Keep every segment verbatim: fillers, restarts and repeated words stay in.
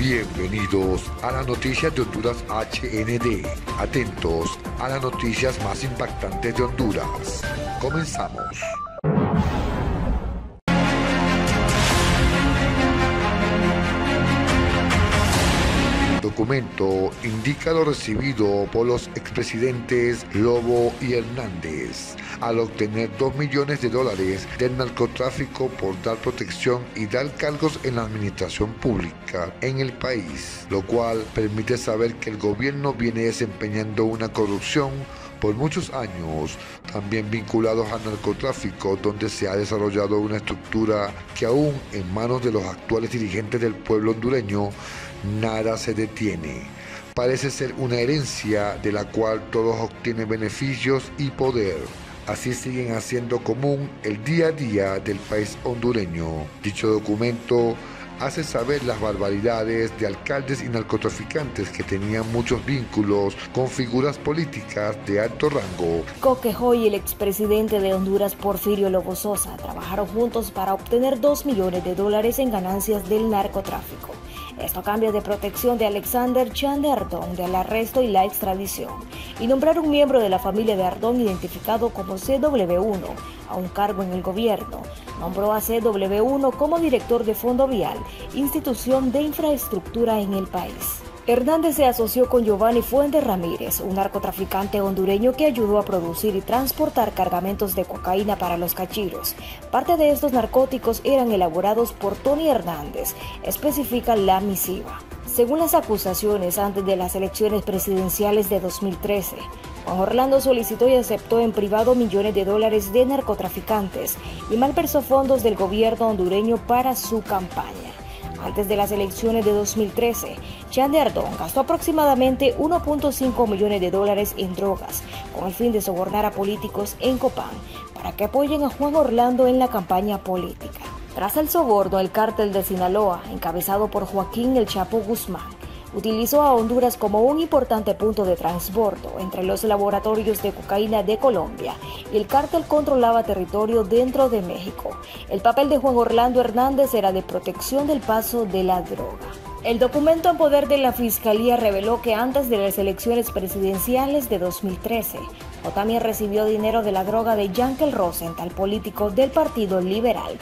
Bienvenidos a las noticias de Honduras H N D. Atentos a las noticias más impactantes de Honduras. Comenzamos. El documento indica lo recibido por los expresidentes Lobo y Hernández al obtener dos millones de dólares del narcotráfico por dar protección y dar cargos en la administración pública en el país, lo cual permite saber que el gobierno viene desempeñando una corrupción por muchos años, también vinculados al narcotráfico, donde se ha desarrollado una estructura que aún en manos de los actuales dirigentes del pueblo hondureño, nada se detiene. Parece ser una herencia de la cual todos obtienen beneficios y poder. Así siguen haciendo común el día a día del país hondureño. Dicho documento hace saber las barbaridades de alcaldes y narcotraficantes que tenían muchos vínculos con figuras políticas de alto rango. Coquejo y el expresidente de Honduras, Porfirio Lobo Sosa, trabajaron juntos para obtener dos millones de dólares en ganancias del narcotráfico. Esto a cambio de protección de Alexander Chan de Ardón del arresto y la extradición, y nombrar un miembro de la familia de Ardón identificado como C W uno a un cargo en el gobierno. Nombró a C W uno como director de Fondo Vial, institución de infraestructura en el país. Hernández se asoció con Giovanni Fuentes Ramírez, un narcotraficante hondureño que ayudó a producir y transportar cargamentos de cocaína para los cachiros. Parte de estos narcóticos eran elaborados por Tony Hernández, especifica la misiva. Según las acusaciones, antes de las elecciones presidenciales de dos mil trece, Juan Orlando solicitó y aceptó en privado millones de dólares de narcotraficantes y malversó fondos del gobierno hondureño para su campaña. Antes de las elecciones de dos mil trece, Chan de Ardón gastó aproximadamente uno punto cinco millones de dólares en drogas, con el fin de sobornar a políticos en Copán para que apoyen a Juan Orlando en la campaña política. Tras el soborno, el cártel de Sinaloa, encabezado por Joaquín El Chapo Guzmán, utilizó a Honduras como un importante punto de transbordo entre los laboratorios de cocaína de Colombia y el cártel controlaba territorio dentro de México. El papel de Juan Orlando Hernández era de protección del paso de la droga. El documento en poder de la Fiscalía reveló que antes de las elecciones presidenciales de dos mil trece, Otami recibió dinero de la droga de Yankel Rosenthal, político del Partido Liberal.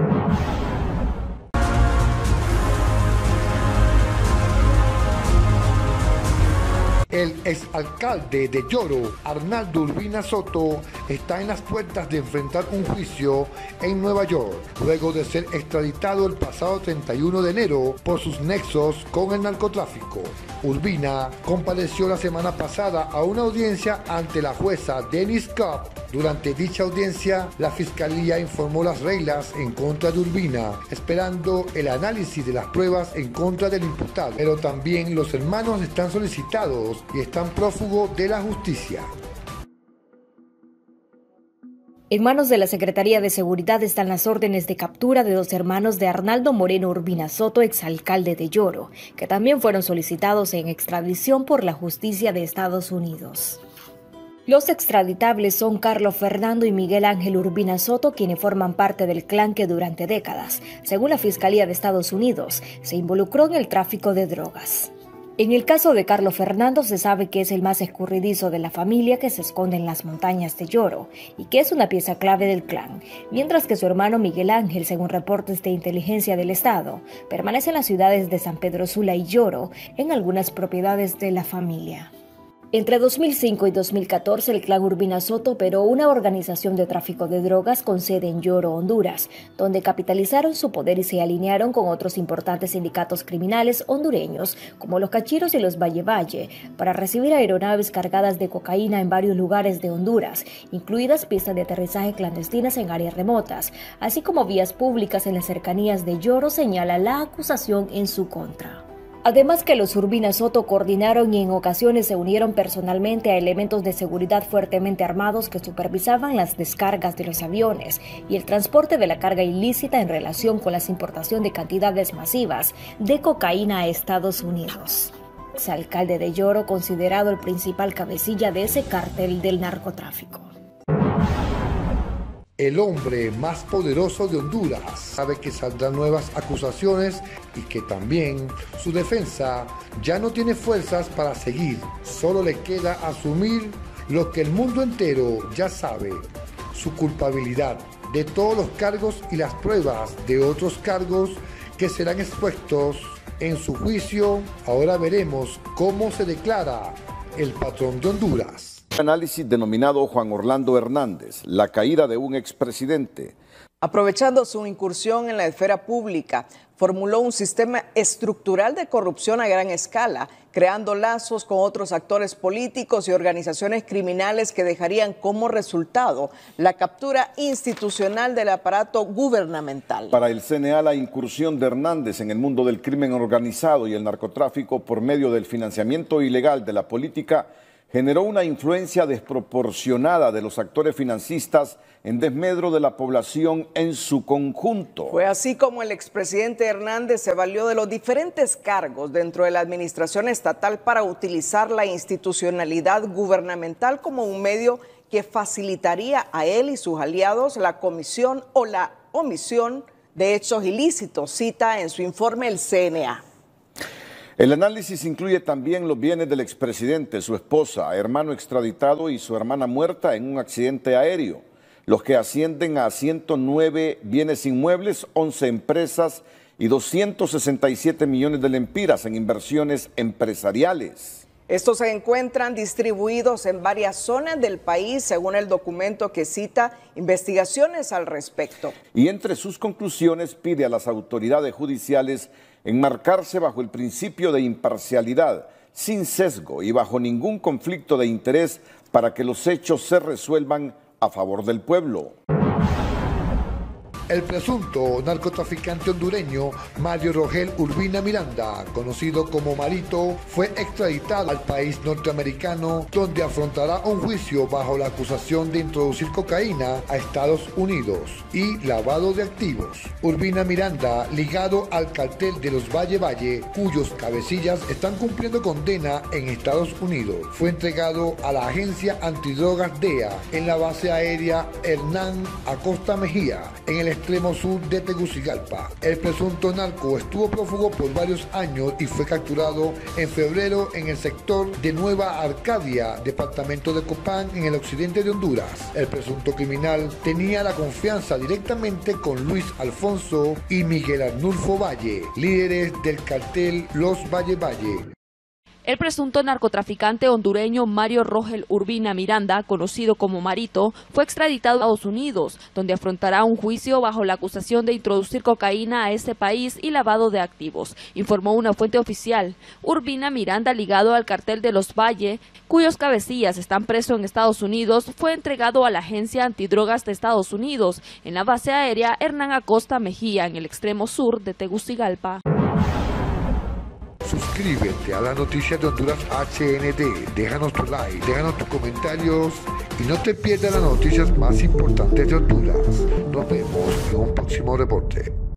El exalcalde de Yoro, Arnaldo Urbina Soto, está en las puertas de enfrentar un juicio en Nueva York, luego de ser extraditado el pasado treinta y uno de enero por sus nexos con el narcotráfico. Urbina compareció la semana pasada a una audiencia ante la jueza Dennis Cobb. Durante dicha audiencia, la Fiscalía informó las reglas en contra de Urbina, esperando el análisis de las pruebas en contra del imputado, pero también los hermanos están solicitados y están prófugos de la justicia. En manos de la Secretaría de Seguridad están las órdenes de captura de dos hermanos de Arnaldo Moreno Urbina Soto, exalcalde de Yoro, que también fueron solicitados en extradición por la justicia de Estados Unidos. Los extraditables son Carlos Fernando y Miguel Ángel Urbina Soto, quienes forman parte del clan que durante décadas, según la Fiscalía de Estados Unidos, se involucró en el tráfico de drogas. En el caso de Carlos Fernando se sabe que es el más escurridizo de la familia, que se esconde en las montañas de Yoro y que es una pieza clave del clan, mientras que su hermano Miguel Ángel, según reportes de inteligencia del Estado, permanece en las ciudades de San Pedro Sula y Yoro, en algunas propiedades de la familia. Entre dos mil cinco y dos mil catorce, el clan Urbina Soto operó una organización de tráfico de drogas con sede en Yoro, Honduras, donde capitalizaron su poder y se alinearon con otros importantes sindicatos criminales hondureños, como los Cachiros y los Valle Valle, para recibir aeronaves cargadas de cocaína en varios lugares de Honduras, incluidas pistas de aterrizaje clandestinas en áreas remotas, así como vías públicas en las cercanías de Yoro, señala la acusación en su contra. Además que los Urbina Soto coordinaron y en ocasiones se unieron personalmente a elementos de seguridad fuertemente armados que supervisaban las descargas de los aviones y el transporte de la carga ilícita en relación con la importación de cantidades masivas de cocaína a Estados Unidos. Exalcalde de Yoro, considerado el principal cabecilla de ese cártel del narcotráfico. el hombre más poderoso de Honduras. Sabe que saldrán nuevas acusaciones y que también su defensa ya no tiene fuerzas para seguir. Solo le queda asumir lo que el mundo entero ya sabe, su culpabilidad de todos los cargos y las pruebas de otros cargos que serán expuestos en su juicio. Ahora veremos cómo se declara el patrón de Honduras. Análisis denominado Juan Orlando Hernández, la caída de un expresidente. Aprovechando su incursión en la esfera pública, formuló un sistema estructural de corrupción a gran escala, creando lazos con otros actores políticos y organizaciones criminales que dejarían como resultado la captura institucional del aparato gubernamental. Para el C N A, la incursión de Hernández en el mundo del crimen organizado y el narcotráfico por medio del financiamiento ilegal de la política generó una influencia desproporcionada de los actores financistas en desmedro de la población en su conjunto. Fue así como el expresidente Hernández se valió de los diferentes cargos dentro de la administración estatal para utilizar la institucionalidad gubernamental como un medio que facilitaría a él y sus aliados la comisión o la omisión de hechos ilícitos, cita en su informe el C N A. El análisis incluye también los bienes del expresidente, su esposa, hermano extraditado y su hermana muerta en un accidente aéreo, los que ascienden a ciento nueve bienes inmuebles, once empresas y doscientos sesenta y siete millones de lempiras en inversiones empresariales. Estos se encuentran distribuidos en varias zonas del país, según el documento que cita investigaciones al respecto. Y entre sus conclusiones pide a las autoridades judiciales enmarcarse bajo el principio de imparcialidad, sin sesgo y bajo ningún conflicto de interés para que los hechos se resuelvan a favor del pueblo. El presunto narcotraficante hondureño Mario Rogel Urbina Miranda, conocido como Marito, fue extraditado al país norteamericano, donde afrontará un juicio bajo la acusación de introducir cocaína a Estados Unidos y lavado de activos. Urbina Miranda, ligado al cartel de los Valle Valle, cuyos cabecillas están cumpliendo condena en Estados Unidos, fue entregado a la agencia antidrogas D E A en la base aérea Hernán Acosta Mejía, en el extremo sur de Tegucigalpa. El presunto narco estuvo prófugo por varios años y fue capturado en febrero en el sector de Nueva Arcadia, departamento de Copán, en el occidente de Honduras. El presunto criminal tenía la confianza directamente con Luis Alfonso y Miguel Arnulfo Valle, líderes del cartel Los Valle Valle. El presunto narcotraficante hondureño Mario Rogel Urbina Miranda, conocido como Marito, fue extraditado a Estados Unidos, donde afrontará un juicio bajo la acusación de introducir cocaína a ese país y lavado de activos, informó una fuente oficial. Urbina Miranda, ligado al cartel de los Valle, cuyos cabecillas están presos en Estados Unidos, fue entregado a la agencia antidrogas de Estados Unidos, en la base aérea Hernán Acosta Mejía, en el extremo sur de Tegucigalpa. Suscríbete a las noticias de Honduras H N D, déjanos tu like, déjanos tus comentarios y no te pierdas las noticias más importantes de Honduras. Nos vemos en un próximo reporte.